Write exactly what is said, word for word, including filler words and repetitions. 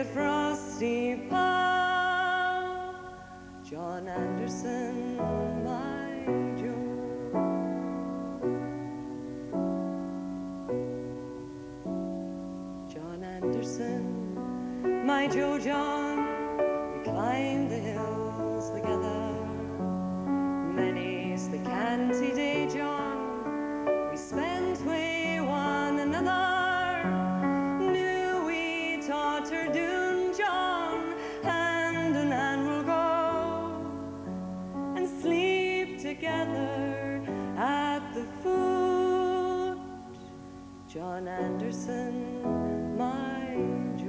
frosty paw. John Anderson, my Joe. John Anderson, my Joe John, we climbed the hills together. Many's the canty day, John, we spent with one another. Knew we taught her doon, John, hand in hand we'll go and sleep together at the foot. John Anderson, my Joe.